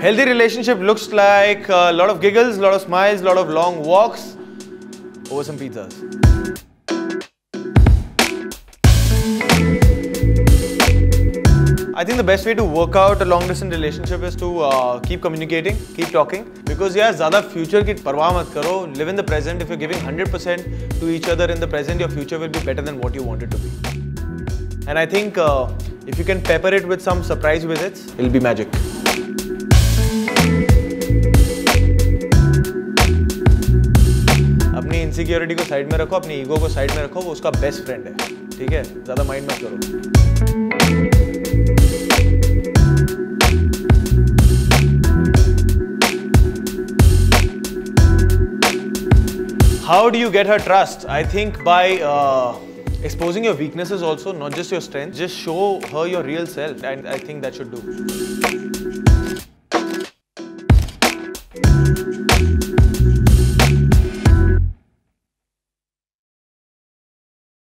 Healthy relationship looks like a lot of giggles, a lot of smiles, a lot of long walks over some pizzas. I think the best way to work out a long distance relationship is to keep communicating, keep talking. Because yeah, ज़्यादा future की परवाह मत करो. Live in the present. If you're giving 100% to each other in the present, your future will be better than what you want it to be. And I think if you can pepper it with some surprise visits, it'll be magic. अपनी insecurity को side में रखो, अपनी ego को side में रखो. वो उसका best friend है. ठीक है? ज़्यादा mind मत करो. How do you get her trust? I think by exposing your weaknesses also, not just your strengths. Just show her your real self, and I think that should do.